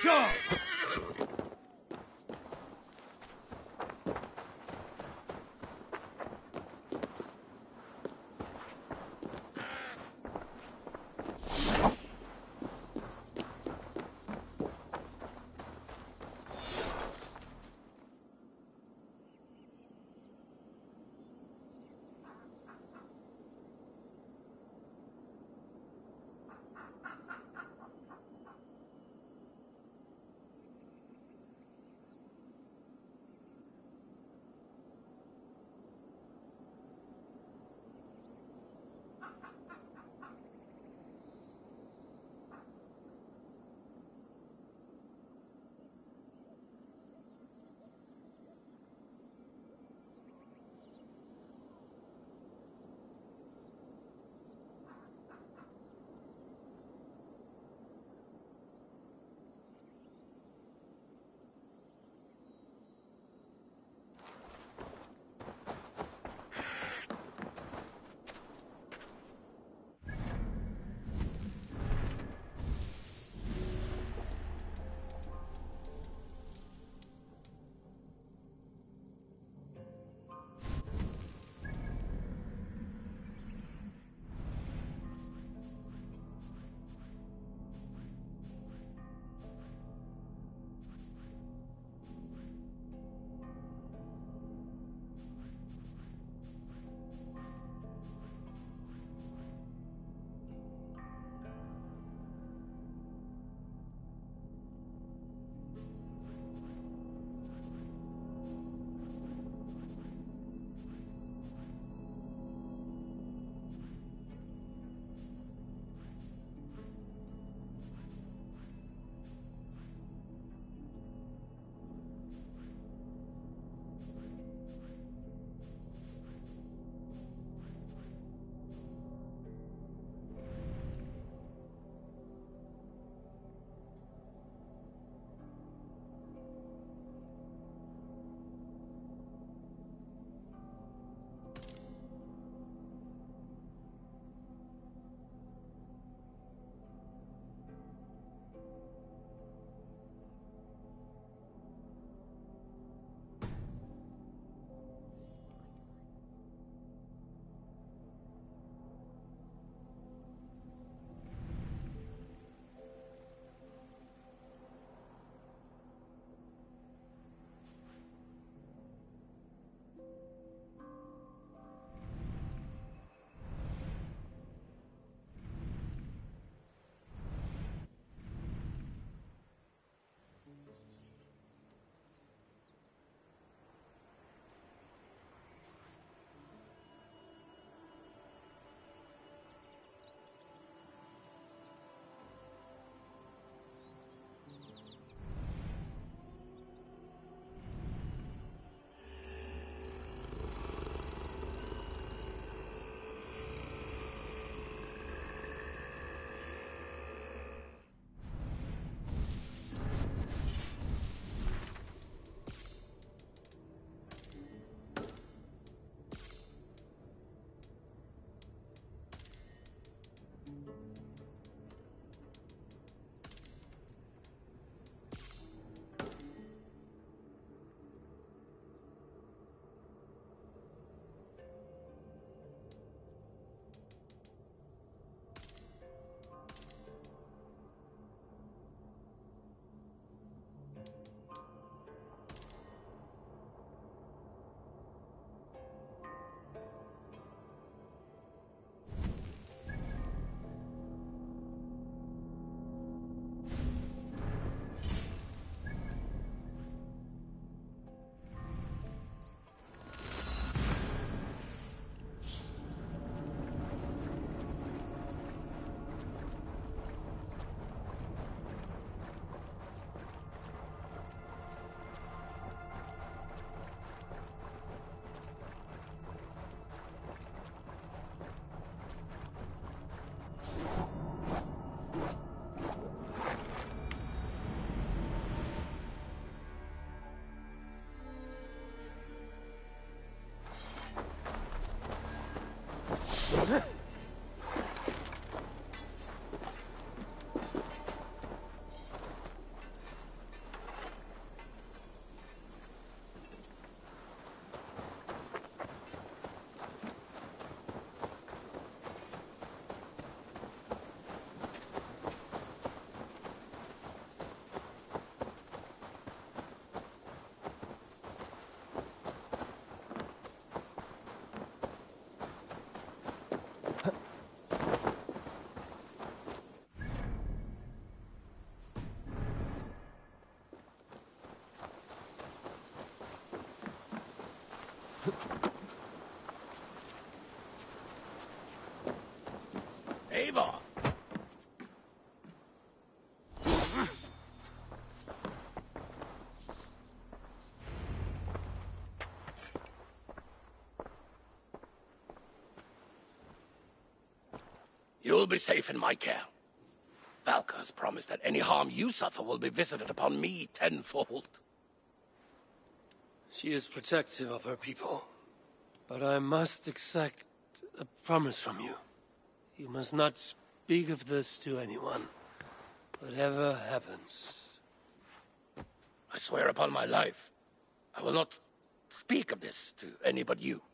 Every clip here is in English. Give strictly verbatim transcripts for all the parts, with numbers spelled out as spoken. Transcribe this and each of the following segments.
job! You'll be safe in my care. Valka has promised that any harm you suffer will be visited upon me tenfold. She is protective of her people, but I must exact a promise from you. You must not speak of this to anyone, whatever happens. I swear upon my life, I will not speak of this to any but you.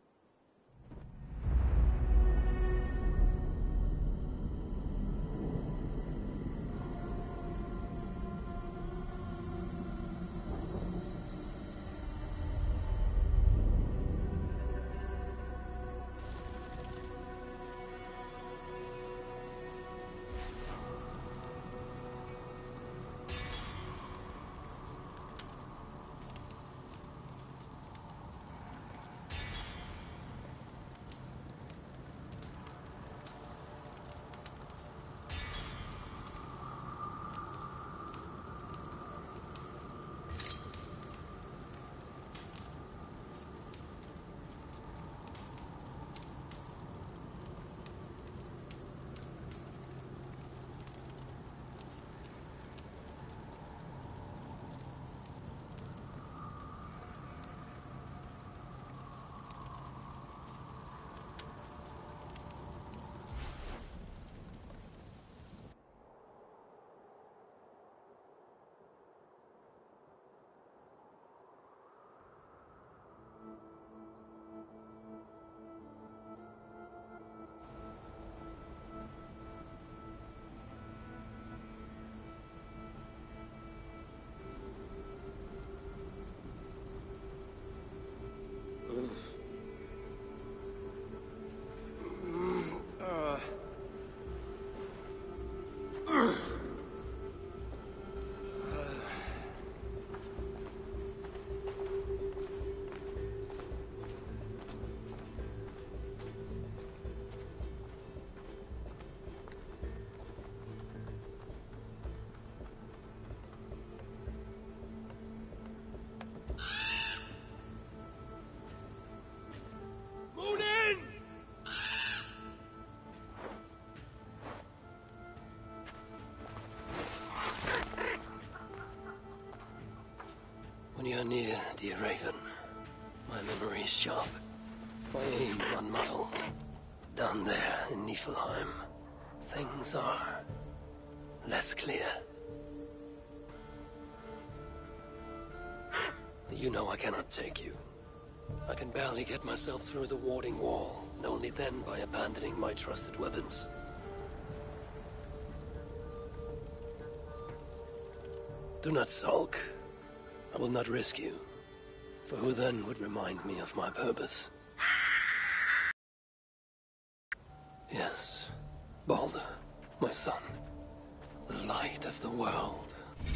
When you're near, dear Raven, my memory's sharp, my aim unmuddled. Down there in Niflheim, things are less clear. You know I cannot take you. I can barely get myself through the warding wall, and only then by abandoning my trusted weapons. Do not sulk. I will not risk you, for who then would remind me of my purpose? Yes, Baldur, my son, the light of the world.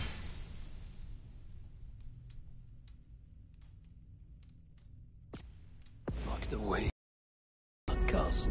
Mark the way to the castle.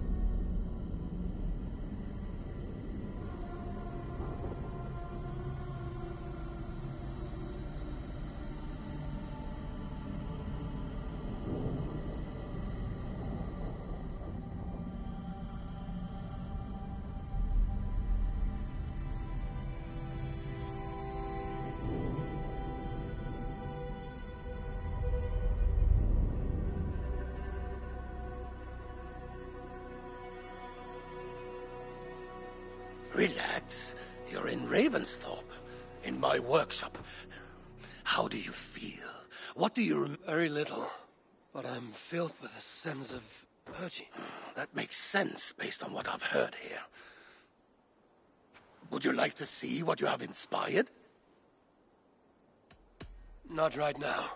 Relax. You're in Ravensthorpe, in my workshop. How do you feel? What do you rem- Very little, but I'm filled with a sense of urgency. That makes sense based on what I've heard here. Would you like to see what you have inspired? Not right now.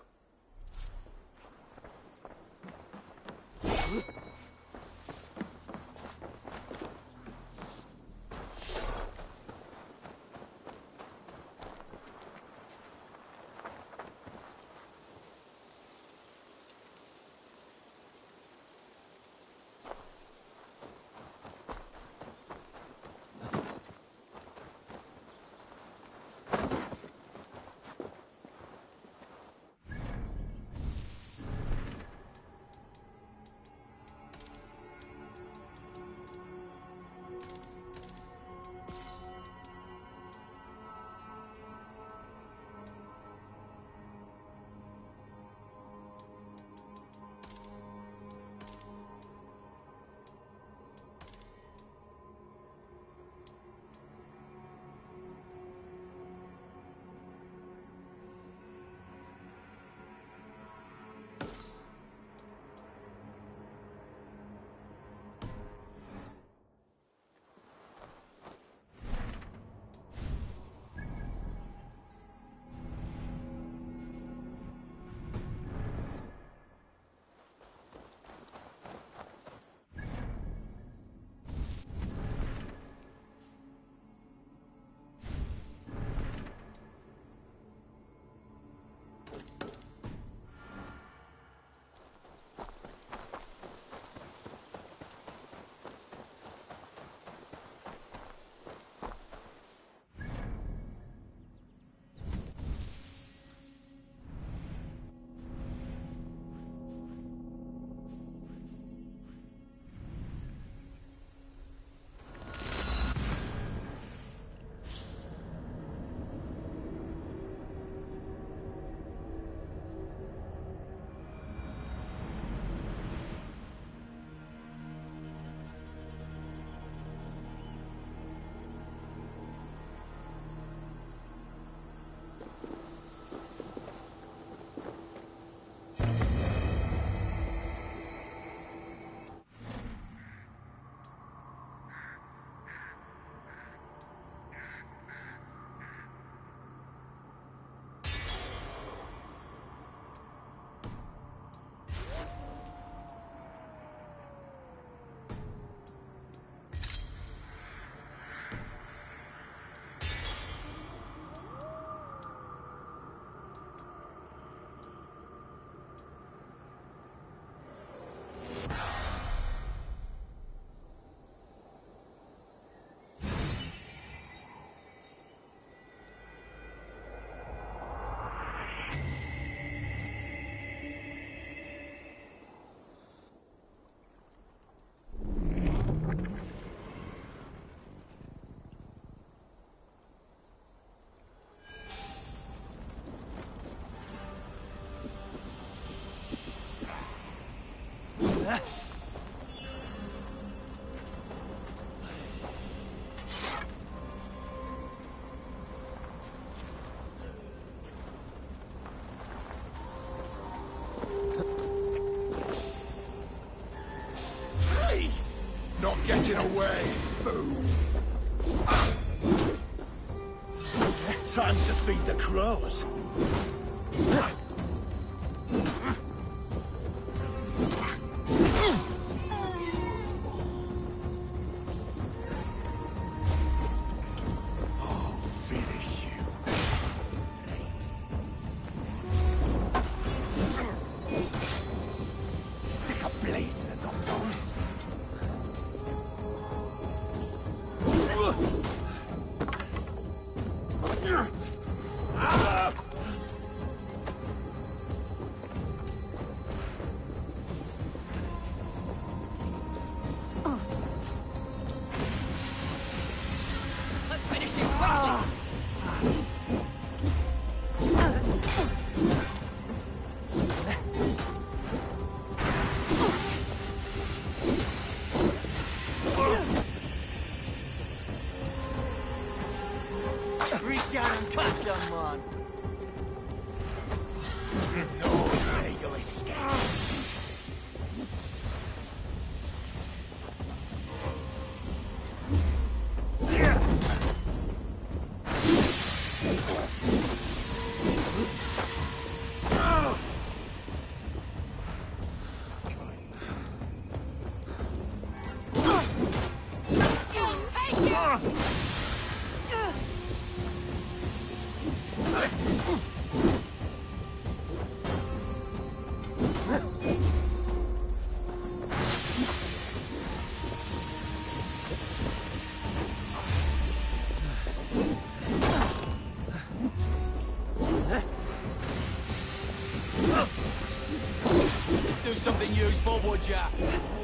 Not getting away, fool! Time to feed the crows. I'll finish you. Stick a blade in the nostrils. Let's finish it quickly! Reach out and cut someone! No way you'll escape. Do something useful, would ya?